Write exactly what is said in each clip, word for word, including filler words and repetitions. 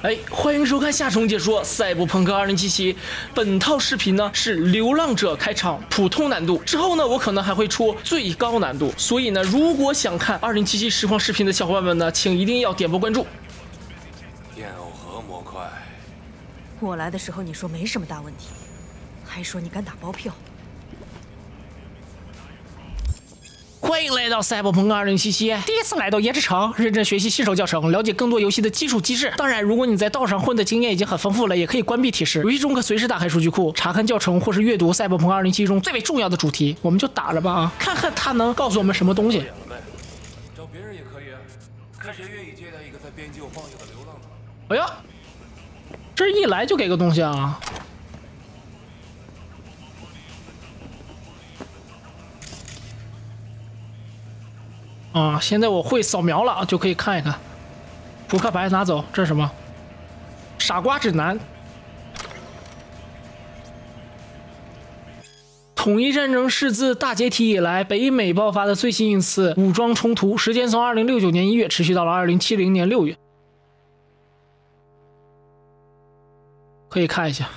哎，欢迎收看夏虫解说《赛博朋克二零七七》。本套视频呢是流浪者开场普通难度，之后呢我可能还会出最高难度。所以呢，如果想看二零七七实况视频的小伙伴们呢，请一定要点播关注。 电偶核模块， 我来的时候你说没什么大问题，还说你敢打包票。 欢迎来到赛博朋克二零七七。第一次来到椰之城，认真学习新手教程，了解更多游戏的基础机制。当然，如果你在道上混的经验已经很丰富了，也可以关闭提示。游戏中可随时打开数据库，查看教程或是阅读赛博朋克二零七七中最为重要的主题。我们就打了吧啊，看看他能告诉我们什么东西。 找别人也可以啊，看谁愿意接待一个在边境晃悠的流浪者。 哎呀，这一来就给个东西啊！ 啊、嗯，现在我会扫描了，就可以看一看。扑克牌拿走，这是什么？傻瓜指南。统一战争是自大解体以来北美爆发的最新一次武装冲突，时间从二零六九年一月持续到了二零七零年六月。可以看一下。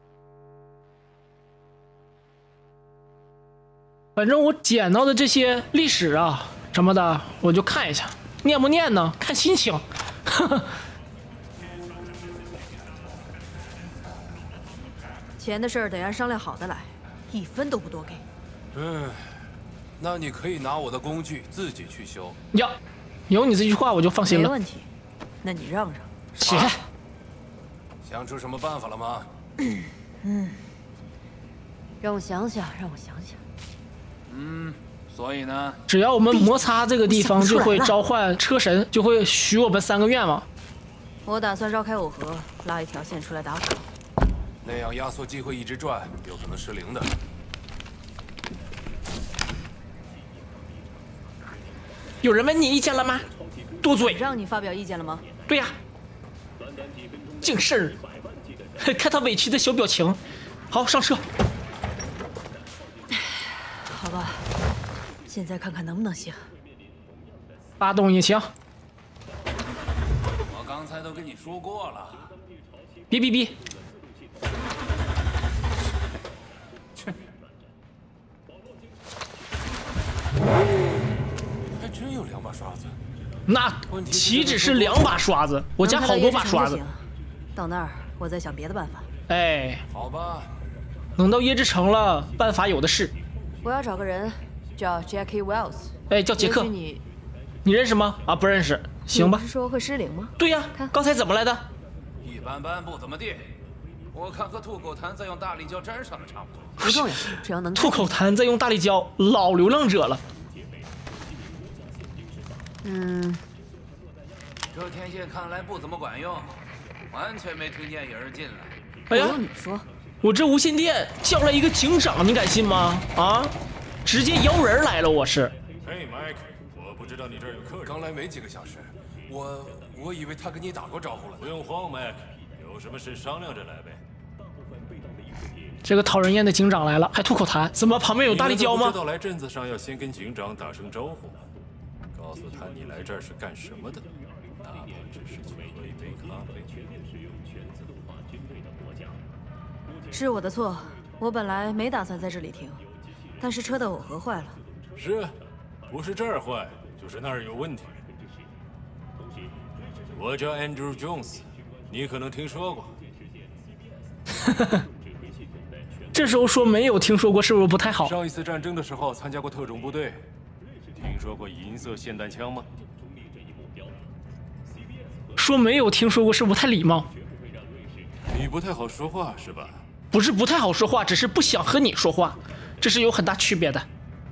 反正我捡到的这些历史啊。 什么的，我就看一下，念不念呢？看心情。 钱的事儿得按商量好的来，一分都不多给。 嗯，那你可以拿我的工具自己去修。 呀，有你这句话我就放心了。 没问题，那你让让。 起。 想出什么办法了吗？ 嗯嗯，让我想想，让我想想。 嗯。 所以呢， 只要我们摩擦这个地方，就会召唤车神，就会许我们三个愿望。 我打算绕开藕河，拉一条线出来打鼓。 那样压缩机会一直转，有可能失灵的。 有人问你意见了吗？嘟嘴。 让你发表意见了吗？ 对呀。净事儿。看他委屈的小表情。好，上车。 好吧。 现在看看能不能行。 发动引擎。 我刚才都跟你说过了。 哔哔哔。 去。还真有两把刷子。 那岂止是两把刷子？我家好多把刷子。 到那儿，我再想别的办法。 哎。 好吧。 能到椰之城了，办法有的是。 我要找个人。 叫 Jackie Wells， 哎，叫杰克。 你你认识吗？啊，不认识。行吧。 你是说会失灵吗？ 对呀、啊，刚才怎么来的？ 一般般，不怎么地。我看和吐口痰再用大力胶粘上的差不多。 不重要，只要能。 吐口痰再用大力胶，老流浪者了。 嗯。 这天线看来不怎么管用，完全没推荐有人进来。 哎呀， 你说， 我这无线电叫来一个警长，你敢信吗？啊？ 直接邀人来了，我是。 嘿 ，Mike， 我不知道你这儿有客人。 刚来没几个小时，我我以为他跟你打过招呼了。 不用慌 ，Mike， 有什么事商量着来呗。 这个讨人厌的警长来了，还吐口痰，怎么旁边有大力胶吗？ 知道来镇子上要先跟警长打声招呼吗？告诉他你来这儿是干什么的，哪怕只是去喝一杯咖啡。 是我的错，我本来没打算在这里停。 但是车的耦合坏了， 是，不是这儿坏，就是那儿有问题。我叫 Andrew Jones， 你可能听说过。 这时候说没有听说过，是不是不太好？ 上一次战争的时候参加过特种部队，听说过银色霰弹枪吗？ 说没有听说过，是不是不太礼貌？ 你不太好说话是吧？ 不是不太好说话，只是不想和你说话。 这是有很大区别的。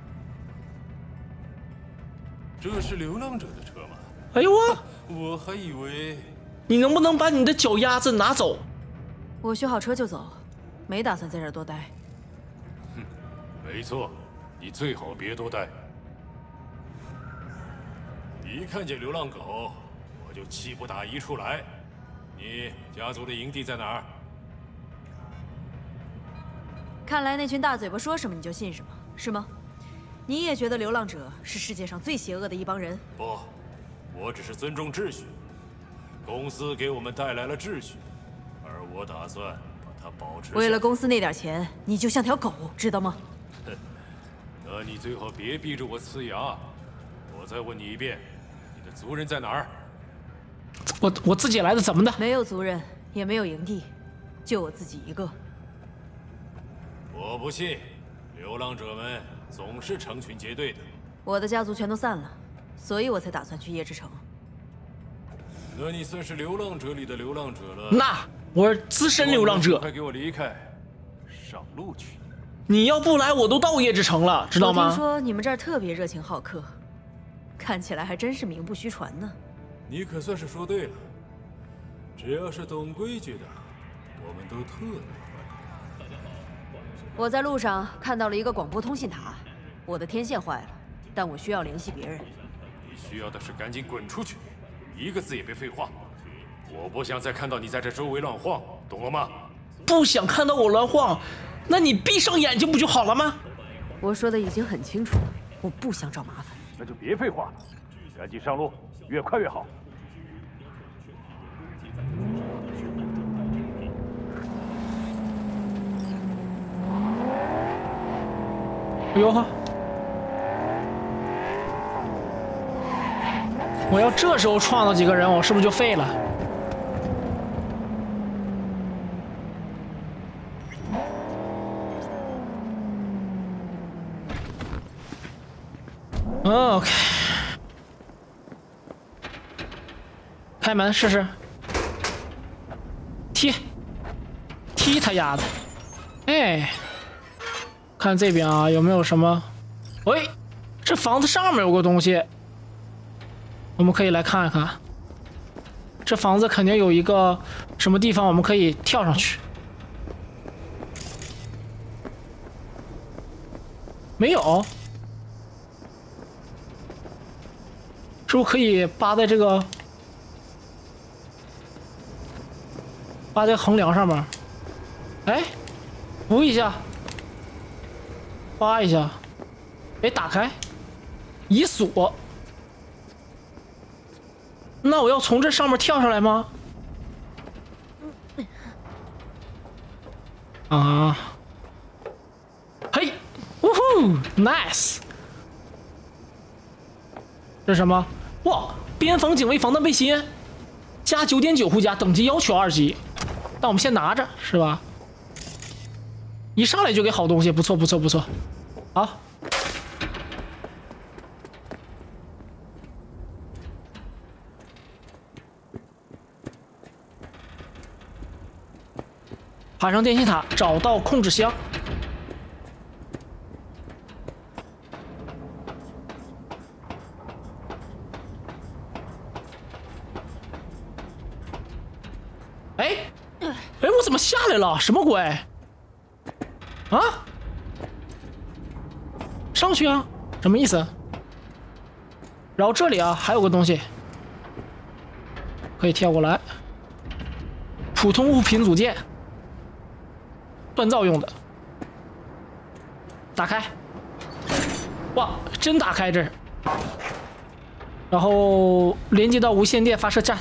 这是流浪者的车吗？ 哎呦我， 我还以为你能不能把你的脚丫子拿走？ 我修好车就走，没打算在这儿多待。 哼，没错，你最好别多待。一看见流浪狗，我就气不打一处来。你家族的营地在哪儿？ 看来那群大嘴巴说什么你就信什么，是吗？你也觉得流浪者是世界上最邪恶的一帮人？ 不，我只是尊重秩序。 公司给我们带来了秩序，而我打算把它保持。 为了公司那点钱，你就像条狗，知道吗？ 那你最好别逼着我呲牙。我再问你一遍，你的族人在哪儿？ 我我自己来的，怎么的？ 没有族人，也没有营地，就我自己一个。 我不信，流浪者们总是成群结队的。 我的家族全都散了，所以我才打算去夜之城。 那你算是流浪者里的流浪者了。 那我是资深流浪者。 快给我离开，上路去！ 你要不来，我都到夜之城了，知道吗？ 我听说你们这儿特别热情好客，看起来还真是名不虚传呢。 你可算是说对了，只要是懂规矩的，我们都特别欢迎。 我在路上看到了一个广播通信塔，我的天线坏了，但我需要联系别人。 你需要的是赶紧滚出去，一个字也别废话。我不想再看到你在这周围乱晃，懂了吗？ 不想看到我乱晃，那你闭上眼睛不就好了吗？ 我说的已经很清楚了，我不想找麻烦。 那就别废话了，赶紧上路，越快越好。 哎呦呵！我要这时候创造几个人，我是不是就废了？OK， 开门试试，踢，踢他丫的！哎。看这边啊，有没有什么？喂，这房子上面有个东西，我们可以来看一看。这房子肯定有一个什么地方，我们可以跳上去。没有，是不是可以扒在这个扒在横梁上面？哎，扶一下。扒一下，哎，打开，已锁。那我要从这上面跳上来吗？啊，嘿，呜呼 ，nice。这是什么？哇，边防警卫防弹背心，加九点九护甲，等级要求二级。但我们先拿着，是吧？一上来就给好东西，不错不错不错。好，爬上电信塔，找到控制箱。哎，哎，我怎么下来了？什么鬼？啊？上去啊？什么意思？然后这里啊还有个东西，可以跳过来。普通物品组件，锻造用的。打开。哇，真打开这。然后连接到无线电发射站。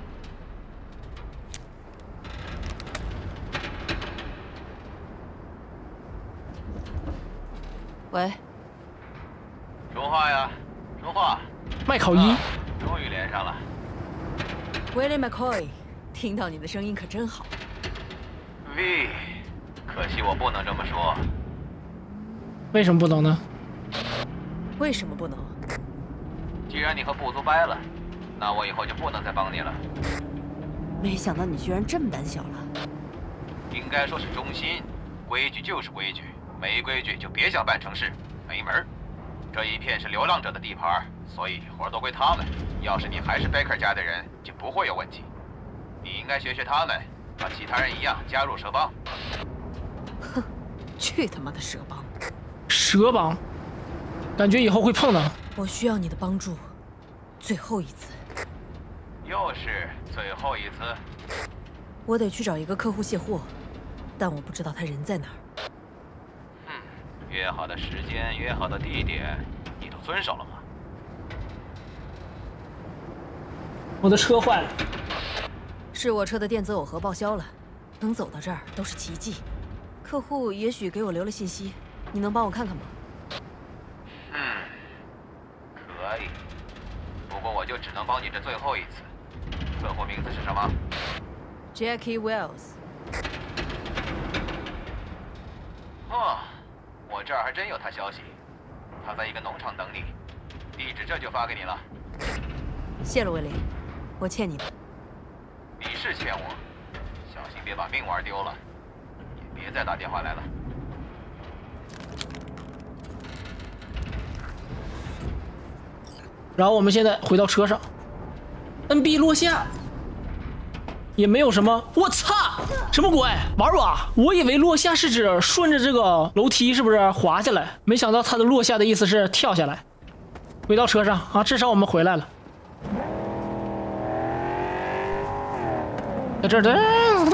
喂。 说话呀，说话。 麦考一、 啊，终于连上了。 Willie McCoy， 听到你的声音可真好。 V， 可惜我不能这么说。 为什么不能呢？ 为什么不能？ 既然你和部族掰了，那我以后就不能再帮你了。 没想到你居然这么胆小了。 应该说是忠心，规矩就是规矩，没规矩就别想办成事，没门儿。这一片是流浪者的地盘，所以活都归他们。要是你还是贝克家的人，就不会有问题。你应该学学他们，和其他人一样加入蛇帮。 哼，去他妈的蛇帮！ 蛇帮，感觉以后会碰到。 我需要你的帮助，最后一次。 又是最后一次。 我得去找一个客户卸货，但我不知道他人在哪儿。 约好的时间、约好的地点，你都遵守了吗？ 我的车坏了。 是我车的电子耦合报销了，能走到这儿都是奇迹。客户也许给我留了信息，你能帮我看看吗？ 嗯，可以。不过我就只能帮你这最后一次。客户名字是什么 ？Jackie Wells。 哦，我这儿还真有他消息。他在一个农场等你，地址这就发给你了。 谢了，威廉，我欠你的。 你是欠我，小心别把命玩丢了，也别再打电话来了。 然后我们现在回到车上 ，N B 落下，也没有什么。我操，什么鬼？玩吧！我以为落下是指顺着这个楼梯是不是滑下来？没想到它的落下的意思是跳下来。回到车上啊，至少我们回来了。在这儿的，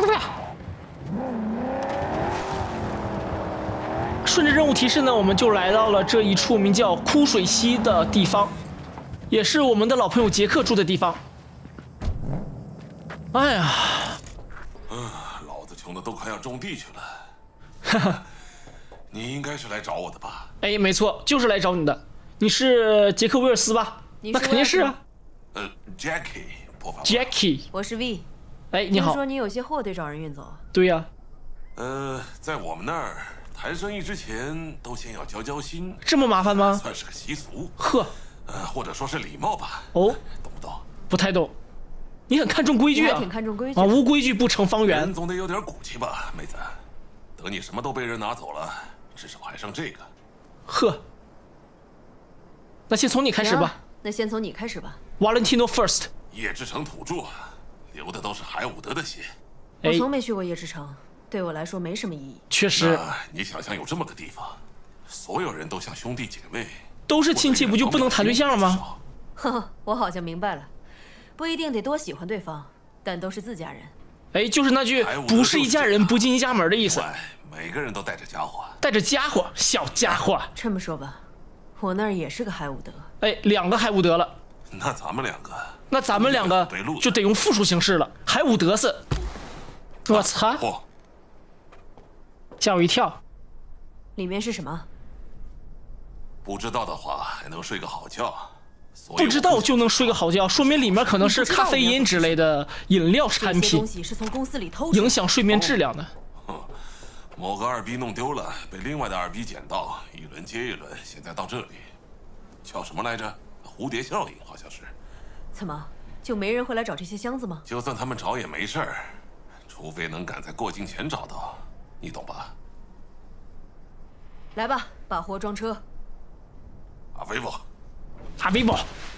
顺着任务提示呢，我们就来到了这一处名叫枯水溪的地方，也是我们的老朋友杰克住的地方。哎呀， 啊，老子穷的都快要种地去了。 哈哈， 你应该是来找我的吧？ 哎，没错，就是来找你的。你是杰克·威尔斯吧？ 你是那肯定是啊。 呃 ，Jackie， 不妨。 Jackie， 我是 V。 哎，你好。 听说你有些货得找人运走。 对呀、啊。 呃，在我们那儿谈生意之前都先要交交心。 这么麻烦吗？ 算是个习俗。 呵。 呃，或者说是礼貌吧。 哦。 懂不懂？ 不太懂。你很看重规矩啊。 挺看重规矩啊，无规矩不成方圆。 人总得有点骨气吧，妹子。等你什么都被人拿走了，至少还剩这个。 呵。那先从你开始吧。 那先从你开始吧。 Valentino first。 夜之城土著，流的都是海伍德的血。 我从没去过夜之城，对我来说没什么意义。 确实。 你想想，有这么个地方，所有人都像兄弟姐妹， 都是亲戚，不就不能谈对象了吗？ 呵呵，我好像明白了，不一定得多喜欢对方，但都是自家人。 哎，就是那句“不是一家人，不进一家门”的意思。 每个人都带着家伙。 带着家伙，小家伙。 这么说吧，我那儿也是个海伍德。 哎，两个海伍德了。 那咱们两个， 那咱们两个就得用复数形式了。海伍德斯，我操！ 嚯！ 吓我一跳。 里面是什么？ 不知道的话还能睡个好觉。 不知道就能睡个好觉，说明里面可能是咖啡因之类的饮料产品， 东西是从公司里偷， 影响睡眠质量的。 某个二逼弄丢了，被另外的二逼捡到，一轮接一轮，现在到这里，叫什么来着？蝴蝶效应好像是。 怎么就没人会来找这些箱子吗？ 就算他们找也没事儿，除非能赶在过境前找到，你懂吧？ 来吧，把货装车。 阿维博， 阿维博，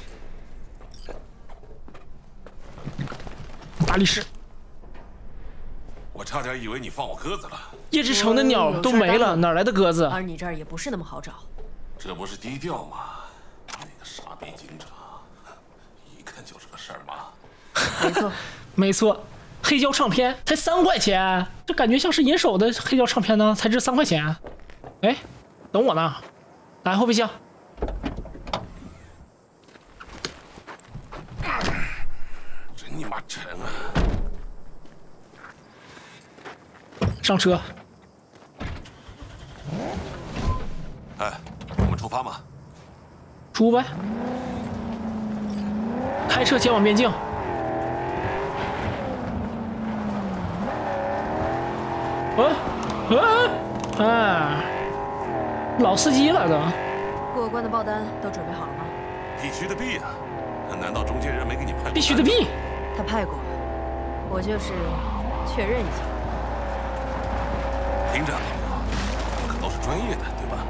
大力士。 我差点以为你放我鸽子了。 夜之城的鸟都没了，哪来的鸽子？ 而你这儿也不是那么好找。 这不是低调吗？那个傻逼警长，一看就是个事儿妈。 没错， 没错，黑胶唱片才三块钱，这感觉像是银手的黑胶唱片呢，才值三块钱。哎，等我呢，来后备箱。 真你妈沉啊！ 上车。 哎，我们出发吗？ 出呗。开车前往边境。嗯嗯哎，老司机了都。 过关的报单都准备好了吗？ 必须的必呀！难道中间人没给你派？ 必须的必。 他派过，我就是确认一下。 听着，你们可都是专业的，对吧？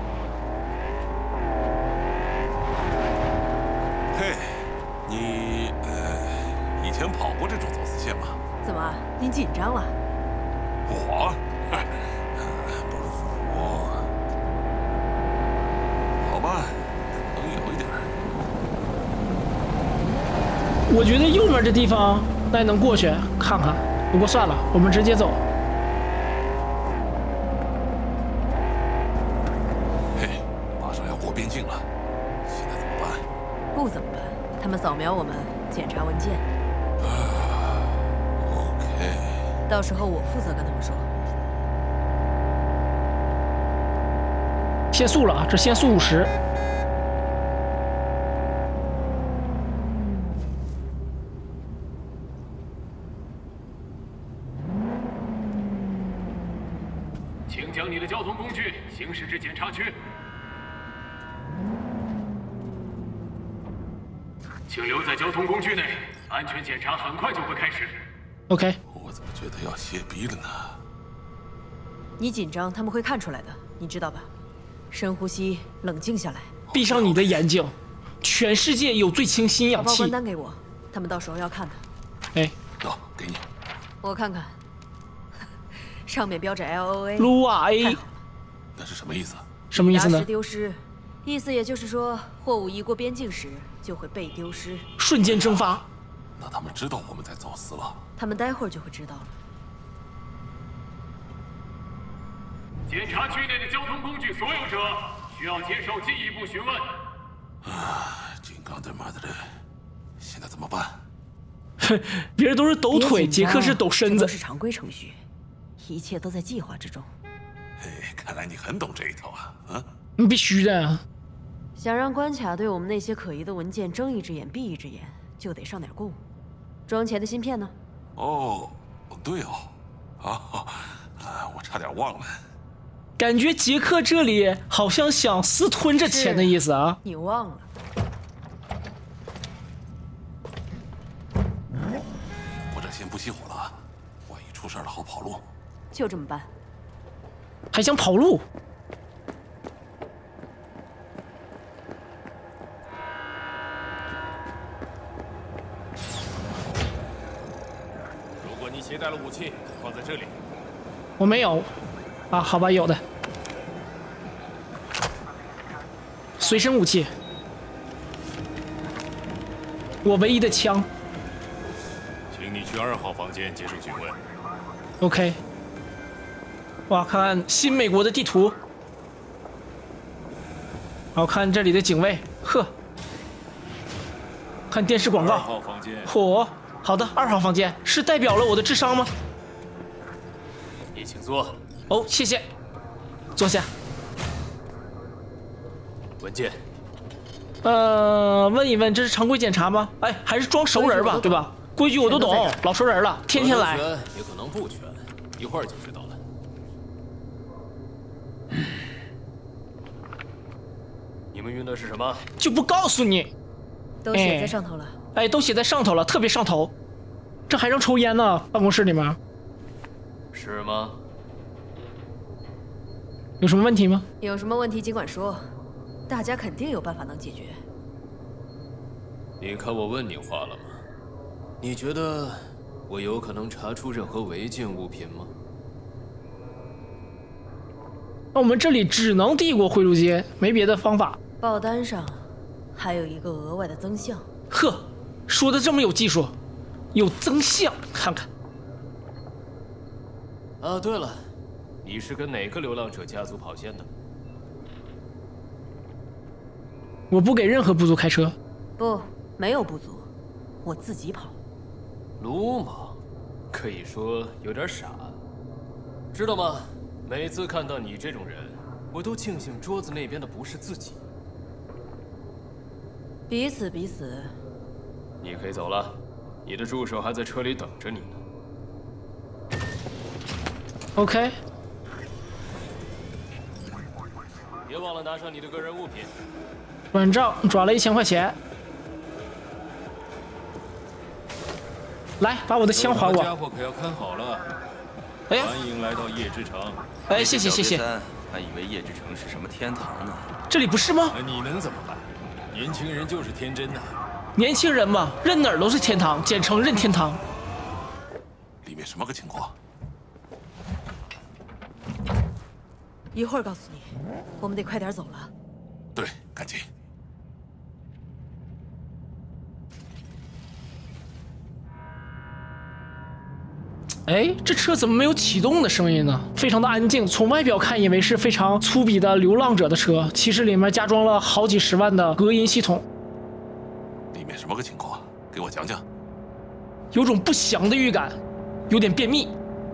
嘿，你呃，以前跑过这种走私线吗？ 怎么，你紧张了？ 我，不服？好吧，可能有一点。 我觉得右面这地方大家能过去看看，不过算了，我们直接走。 边境了，现在怎么办？ 不怎么办，他们扫描我们，检查文件。 OK， 到时候我负责跟他们说。 限速了啊，这限速五十。 请将你的交通工具行驶至检查区。请留在交通工具内，安全检查很快就会开始。 OK。 我怎么觉得要泄逼了呢？ 你紧张，他们会看出来的，你知道吧？深呼吸，冷静下来。 闭上你的眼睛，全世界有最清新氧把报关气。 单给我，他们到时候要看的。 哎， 喏，给你。 我看看，上面标着 L O A。 撸啊 A， 那是什么意思？ 什么意思呢遗失？丢失，意思也就是说，货物移过边境时就会被丢失。 瞬间蒸发。 那他们知道我们在走私了？ 他们待会儿就会知道了。 检查区内的交通工具所有者需要接受进一步询问。 啊，金刚他妈的，现在怎么办？ 别人都是抖腿， 别紧张杰克是抖身子这都。是常规程序，一切都在计划之中。 嘿，看来你很懂这一套啊！啊， 你必须的啊。 想让关卡对我们那些可疑的文件睁一只眼闭一只眼，就得上点供。装钱的芯片呢？ 哦，对哦，啊，啊，我差点忘了。 感觉杰克这里好像想私吞这钱的意思啊。 你忘了？ 我这先不熄火了啊，万一出事了好跑路。 就这么办。 还想跑路？ 如果你携带了武器，放在这里。 我没有。啊，好吧，有的。随身武器。我唯一的枪。 请你去二号房间接受询问。 OK。哇，看新美国的地图。然后看这里的警卫，呵。看电视广告。 二号房间。 嚯，好的，二号房间是代表了我的智商吗？ 你请坐。 哦，谢谢。坐下。 文件。 呃，问一问，这是常规检查吗？哎，还是装熟人吧，对吧？规矩我都懂，老熟人了，天天来。 可能全也可能不全，一会儿就知道了。你们运的是什么？ 就不告诉你。 都写在上头了。 哎，都写在上头了，特别上头。这还让抽烟呢，办公室里面。 是吗？ 有什么问题吗？ 有什么问题尽管说，大家肯定有办法能解决。 你看我问你话了吗？你觉得我有可能查出任何违禁物品吗？ 那我们这里只能帝国贿赂街，没别的方法。 报单上还有一个额外的增项。 呵，说的这么有技术，有增项，看看。 啊，对了，你是跟哪个流浪者家族跑线的？ 我不给任何部族开车。 不，没有部族，我自己跑。 鲁莽，可以说有点傻。知道吗？每次看到你这种人，我都庆幸桌子那边的不是自己。 彼此彼此。 你可以走了，你的助手还在车里等着你呢。 OK。 别忘了拿上你的个人物品。 转账转了一千块钱。来，把我的枪还我。 家伙可要看好了。 哎呀， 欢迎来到夜之城。 哎，谢谢谢谢。 还以为夜之城是什么天堂呢？ 这里不是吗？ 那你能怎么办？年轻人就是天真呐。 年轻人嘛，任哪儿都是天堂，简称任天堂。 里面什么个情况？ 一会儿告诉你，我们得快点走了。 对，赶紧。 哎，这车怎么没有启动的声音呢？非常的安静，从外表看以为是非常粗鄙的流浪者的车，其实里面加装了好几十万的隔音系统。 里面什么个情况？给我讲讲。 有种不祥的预感，有点便秘。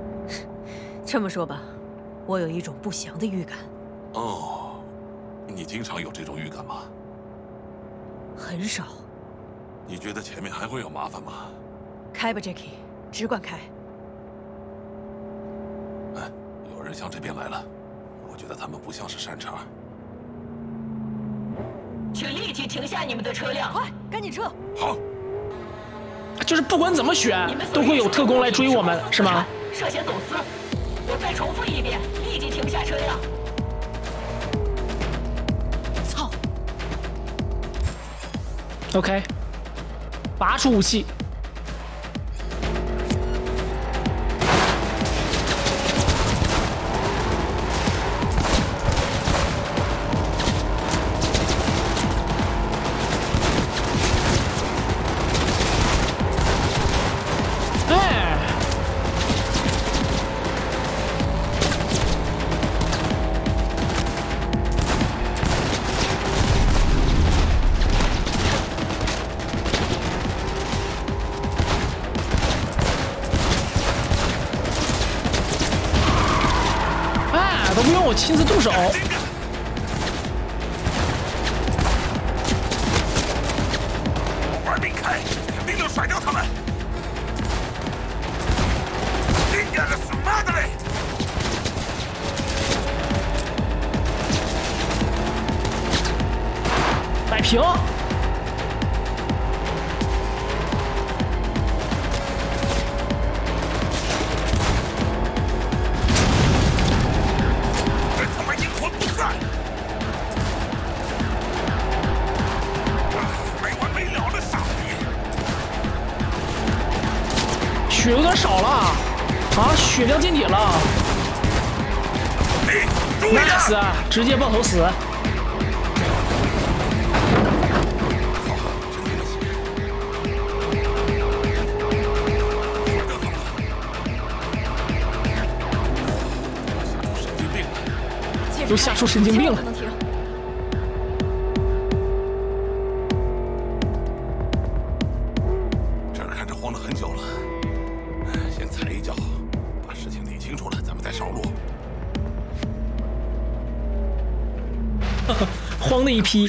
这么说吧，我有一种不祥的预感。 哦，你经常有这种预感吗？ 很少。 你觉得前面还会有麻烦吗？ 开吧 ，Jackie， 只管开。 哎，有人向这边来了，我觉得他们不像是善茬。 请立即停下你们的车辆！ 快，赶紧撤！ 好。 就是不管怎么选，都会有特工来追我们，是吗？ 涉嫌走私。我再重复一遍，立即停下车辆！ 操 ！OK， 拔出武器。都不用我亲自动手。 玩命开，肯定能甩掉他们。你干的什么的嘞？ 摆平。血有点少了，啊，血量见底了。nice， 直接爆头死。都吓出神经病了。 这儿看着慌了很久了。先踩一脚，把事情理清楚了，咱们再上路。 慌的一批。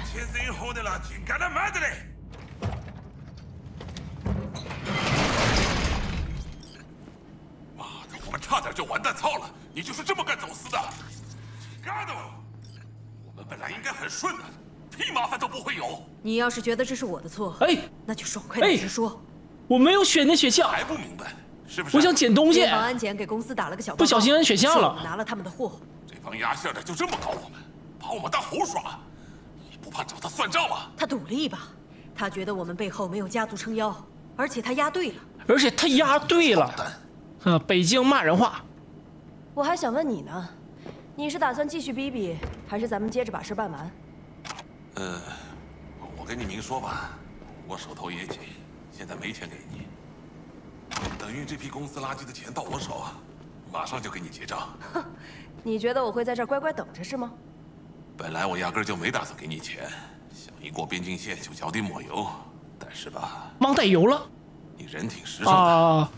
妈的，我们差点就完蛋操了！你就是这么干走私的？嘎的！我们本来应该很顺的，屁麻烦都不会有。 你要是觉得这是我的错， 哎， 那就爽快点直说。 我没有选那选项， 还不明白？是不是？ 我想捡东西。 保安检给公司打了个小报告， 不小心按选项了， 拿了他们的货。 这帮压线的就这么搞我们，把我们当猴耍，你不怕找他算账吗？ 他赌了一把，他觉得我们背后没有家族撑腰，而且他押对了。 而且他押对了。啊，北京骂人话。 我还想问你呢，你是打算继续逼逼，还是咱们接着把事办完？ 呃，我跟你明说吧，我手头也紧，现在没钱给你。等于这批公司垃圾的钱到我手，马上就给你结账。 哼，你觉得我会在这儿乖乖等着是吗？ 本来我压根就没打算给你钱，想一过边境线就脚底抹油，但是吧， 忘带油了。 你人挺实诚的。 啊，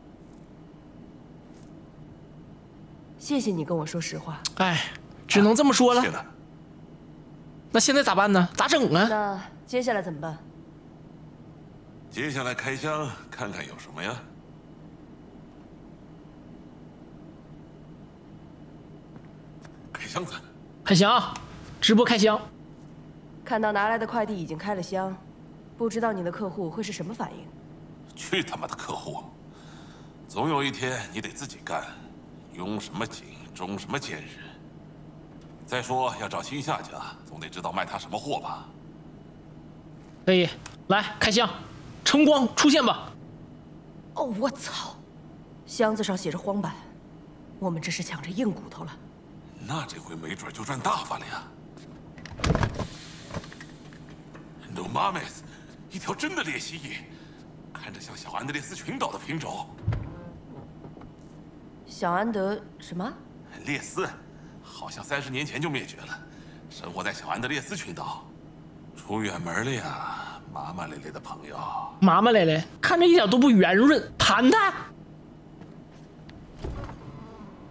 谢谢你跟我说实话。 哎，只能这么说了。 谢了。 那现在咋办呢？咋整啊？ 那接下来怎么办？ 接下来开箱看看有什么呀？开箱子。 开箱，直播开箱。 看到拿来的快递已经开了箱，不知道你的客户会是什么反应？ 去他妈的客户！总有一天你得自己干，拥什么景，终什么奸人。再说要找新下家，总得知道卖他什么货吧？ 可以，来开箱，晨光出现吧。 哦，我操！箱子上写着荒坂，我们这是抢着硬骨头了。 那这回没准就赚大发了呀 ！No mames， 一条真的猎蜥蜴，看着像小安德烈斯群岛的品种。 小安德什么？ 列斯，好像三十年前就灭绝了，生活在小安德烈斯群岛。出远门了呀，麻麻咧咧的朋友。 麻麻咧咧，看着一点都不圆润，谈谈。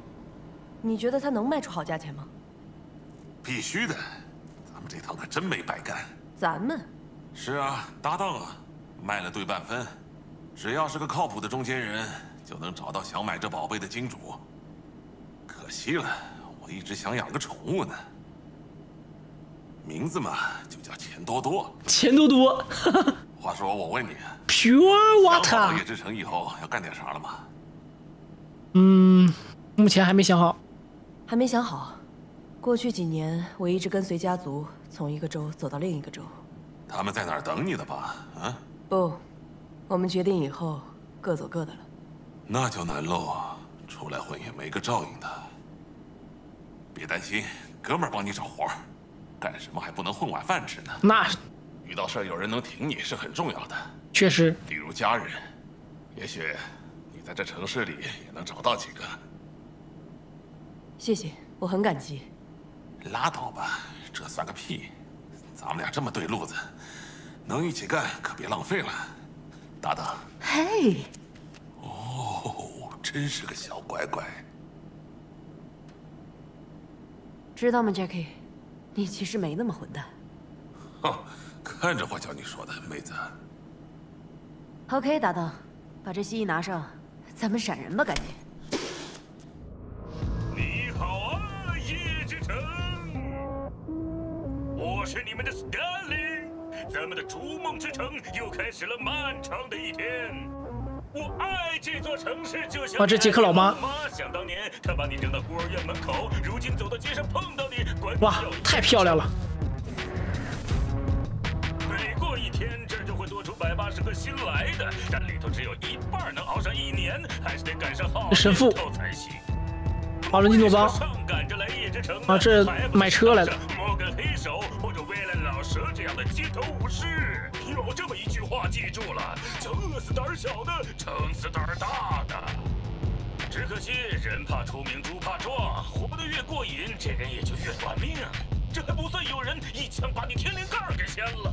你觉得他能卖出好价钱吗？ 必须的，咱们这趟可真没白干。 咱们？ 是啊，搭档啊，卖了对半分。只要是个靠谱的中间人，就能找到想买这宝贝的金主。可惜了，我一直想养个宠物呢。名字嘛，就叫钱多多。 钱多多。 话说，我问你 ，Pure Water。 想好夜之城以后要干点啥了吗？ 嗯，目前还没想好。 还没想好。过去几年，我一直跟随家族从一个州走到另一个州。 他们在哪儿等你的吧？啊？ 不，我们决定以后各走各的了。 那就难喽，出来混也没个照应的。别担心，哥们儿帮你找活儿，干什么还不能混碗饭吃呢？ 那遇到事儿有人能挺你是很重要的。 确实， 例如家人，也许你在这城市里也能找到几个。 谢谢，我很感激。 拉倒吧，这算个屁！咱们俩这么对路子，能一起干可别浪费了，搭档。 嘿。 哦，真是个小乖乖。 知道吗 ，Jackie？ 你其实没那么混蛋。 哼，看着我教你说的，妹子。 OK， 搭档，把这蜥蜴拿上，咱们闪人吧，赶紧。 你好啊，夜之城，我是你们的 Stanley， 咱们的逐梦之城又开始了漫长的一天。我爱这座城市，就像哇，这杰克老妈。 想当年，他把你扔到孤儿院门口，如今走到街上碰到你，管哇，太漂亮了。 每过一天，这儿就会多出百八十个新来的，但里头只有一半能熬上一年，还是得赶上好神父才行。 华伦金诺邦上赶着来夜之城啊，这买车来的。 摩根黑手或者威廉老蛇这样的街头武士，有这么一句话记住了：叫饿死胆儿小的，撑死胆儿大的。只可惜人怕出名，猪怕壮，活得越过瘾，这人也就越短命。这还不算有人一枪把你天灵盖给掀了。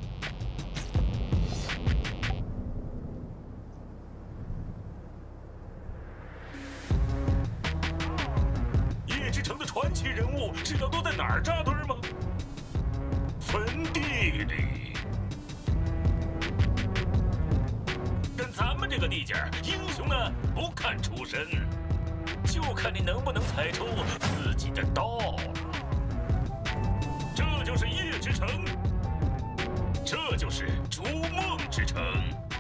夜之城的传奇人物，知道都在哪儿扎堆吗？坟地里。跟咱们这个地界儿，英雄呢不看出身，就看你能不能踩出自己的道了。这就是夜之城，这就是逐梦之城。